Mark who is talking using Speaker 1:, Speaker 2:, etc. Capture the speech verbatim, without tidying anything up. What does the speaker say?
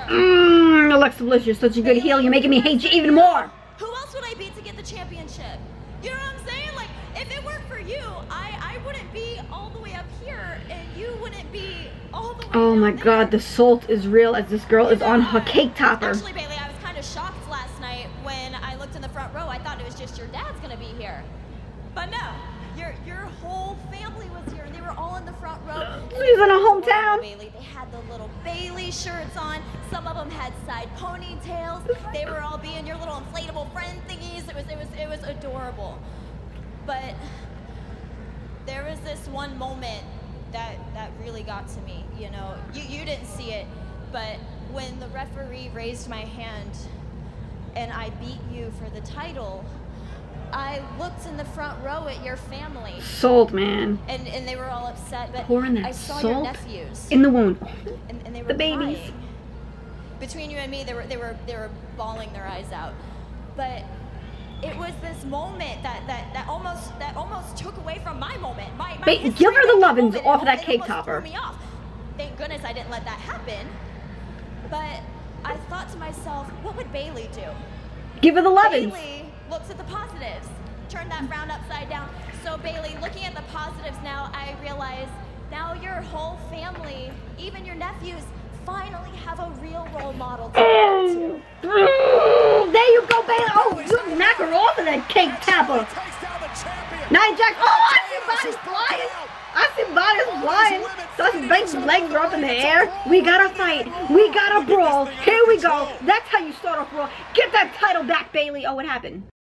Speaker 1: Mmm, Alexa Bliss, you're such a good heel. You're making me hate you even more.
Speaker 2: Who else would I beat to get the championship? You know what I'm saying? Like, if it worked for you, I, I wouldn't be all the way up here, and you wouldn't be all the way
Speaker 1: Oh
Speaker 2: down
Speaker 1: my
Speaker 2: there.
Speaker 1: god, the salt is real as this girl is on her cake topper.
Speaker 2: Actually, Bailey, I was kind of shocked last night when I looked in the front row. I thought it was just your dad's gonna be here. But no, your your whole family was here, and they were all in the front row.
Speaker 1: She's in her hometown.
Speaker 2: Bailey, they had the little Bailey shirts on. Some of them had side ponytails. They were all being your little inflatable friend thingies. It was it was it was adorable. But there was this one moment that that really got to me. You know, you you didn't see it, but when the referee raised my hand and I beat you for the title, I looked in the front row at your family.
Speaker 1: Salt, man.
Speaker 2: And and they were all upset, but
Speaker 1: Pouring that
Speaker 2: I saw
Speaker 1: salt
Speaker 2: your nephews
Speaker 1: in the wound.
Speaker 2: and, and they were
Speaker 1: The babies.
Speaker 2: crying. Between you and me, they were they were they were bawling their eyes out. But it was this moment that that that almost that almost took away from my moment. My, my
Speaker 1: Ba
Speaker 2: history
Speaker 1: give her the
Speaker 2: making
Speaker 1: lovin's
Speaker 2: moment.
Speaker 1: off of that
Speaker 2: It
Speaker 1: cake
Speaker 2: almost
Speaker 1: topper.
Speaker 2: threw me off. Thank goodness I didn't let that happen. But I thought to myself, what would Bailey do?
Speaker 1: Give her the lovin's.
Speaker 2: Bailey looks at the positives. Turn that frown upside down. So Bailey, looking at the positives now, I realize now your whole family, even your nephews, finally have a real role model to look to.
Speaker 1: Mm, there you go, Bailey. Oh, you knock her off of that cake topper. Nia Jax. Oh, I see bodies flying. I see bodies flying. Dustin Banks' legs are up in the air. We gotta fight. We gotta brawl. Here we go. That's how you start off Raw. Get that title back, Bailey. Oh, what happened?